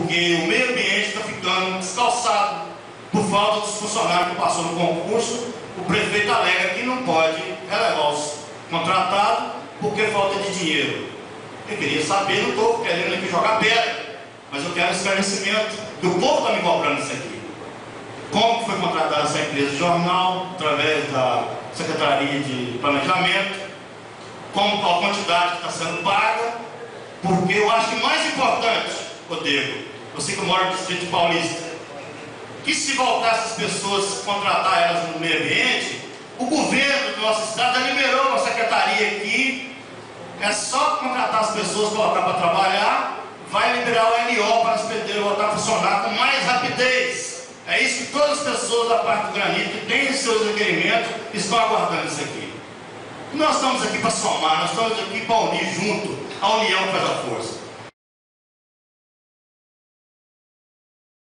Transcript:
porque o meio ambiente está ficando descalçado por falta dos funcionários que passou no concurso. O prefeito alega que não pode relevar os contratados porque falta de dinheiro. Eu queria saber, não estou querendo aqui jogar pedra, mas eu quero esclarecimento, que o povo está me cobrando isso aqui. Como foi contratada essa empresa de jornal, através da Secretaria de Planejamento, como a quantidade que está sendo paga, porque eu acho que mais importante, Rodrigo, você que mora no Distrito Paulista, que se voltar essas pessoas, contratar elas no meio ambiente, o governo do nosso estado já liberou uma secretaria aqui, é só contratar as pessoas, colocar para trabalhar, vai liberar o LO para as pedreiras voltar a funcionar com mais rapidez. É isso que todas as pessoas da parte do granito que têm seus requerimentos estão aguardando isso aqui. Nós estamos aqui para somar, nós estamos aqui para unir junto, a união faz a força.